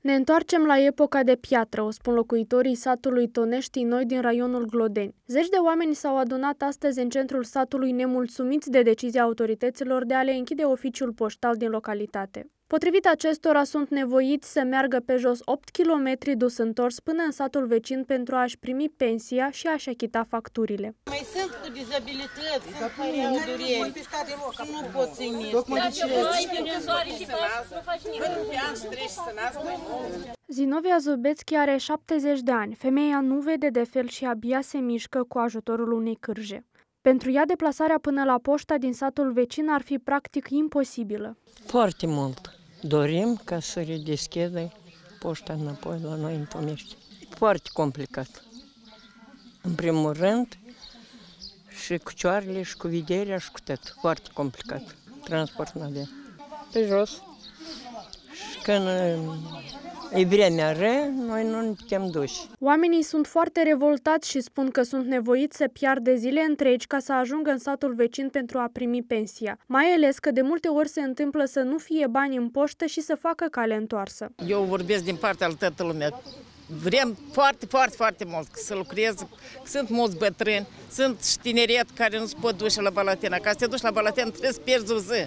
Ne întoarcem la epoca de piatră, o spun locuitorii satului Toneștii Noi din raionul Glodeni. Zeci de oameni s-au adunat astăzi în centrul satului nemulțumiți de decizia autorităților de a le închide oficiul poștal din localitate. Potrivit acestora, sunt nevoiți să meargă pe jos 8 km dus-întors până în satul vecin pentru a-și primi pensia și a-și achita facturile. Mai sunt cu dizabilități, care au dureri și nu pot să-i Zinovia Zubețchi are 70 de ani. Femeia nu vede de fel și abia se mișcă cu ajutorul unei cârje. Pentru ea, deplasarea până la poșta din satul vecin ar fi practic imposibilă. Foarte mult. Dorim ca să redeschidă poșta înapoi la noi în Tomești. Foarte complicat. În primul rând, și cu cioarele, și cu vederea, și cu tot. Foarte complicat. Transport n-avea. Pe jos. Și când e vremea rea, noi nu ne putem duce. Oamenii sunt foarte revoltați și spun că sunt nevoiți să piardă zile întregi ca să ajungă în satul vecin pentru a primi pensia. Mai ales că de multe ori se întâmplă să nu fie bani în poștă și să facă cale întoarsă. Eu vorbesc din partea lui toată lumea. Vrem foarte mult să lucrez, sunt mulți bătrâni, sunt și tineret care nu se pot duce la Balatina. Ca să te duci la Balatina trebuie să pierzi o zi.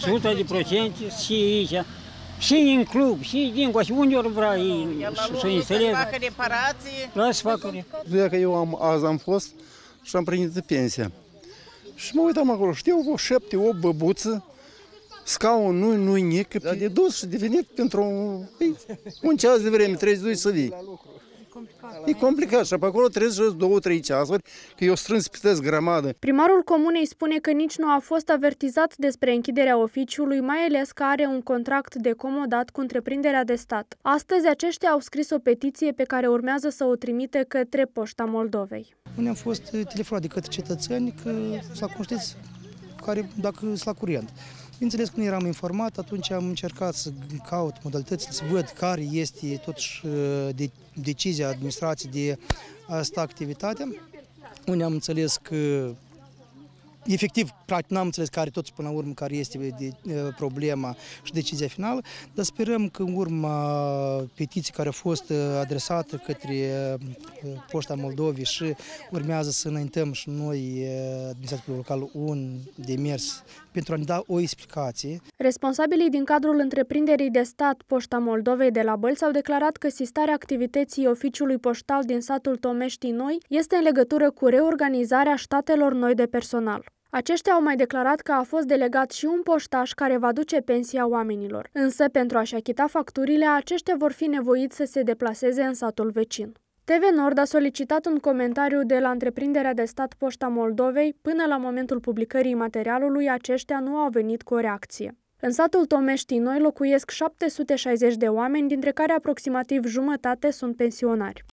100% și aici. Și în club, și dincolo, și unde ori vrea să instaleze. Să facă reparații. Să facă reparații. Că eu azi am fost și am primit pensia. Și mă uitam acolo, știu, 7-8 băbuță, scaun nu-i nic, de dus și de venit pentru un ceas de vreme, 32 să vii. E complicat și pe acolo trebuie să 2-3 ceasuri, că eu strâns pitesc grămadă. Primarul comunei spune că nici nu a fost avertizat despre închiderea oficiului, mai ales că are un contract de comodat cu întreprinderea de stat. Astăzi aceștia au scris o petiție pe care urmează să o trimite către Poșta Moldovei. Unde am fost telefonat de către cetățeni că s-a cunoșteți care dacă sunt la curent. Bineînțeles că nu eram informat, atunci am încercat să caut modalitățile, să văd care este totuși decizia administrației de a sta activitatea, unde am înțeles că efectiv, practic, n-am înțeles care totuși până la urmă care este problema și decizia finală, dar sperăm că în urma petiției care a fost adresată către Poșta Moldovei și urmează să înaintăm și noi, administrația locală, un demers pentru a ne da o explicație. Responsabilii din cadrul întreprinderii de stat Poșta Moldovei de la Bălți au declarat că sistarea activității oficiului poștal din satul Tomeștii Noi este în legătură cu reorganizarea statelor noi de personal. Aceștia au mai declarat că a fost delegat și un poștaș care va duce pensia oamenilor. Însă, pentru a-și achita facturile, aceștia vor fi nevoiți să se deplaseze în satul vecin. TV Nord a solicitat un comentariu de la întreprinderea de stat Poșta Moldovei. Până la momentul publicării materialului, aceștia nu au venit cu o reacție. În satul Tomeștii Noi locuiesc 760 de oameni, dintre care aproximativ jumătate sunt pensionari.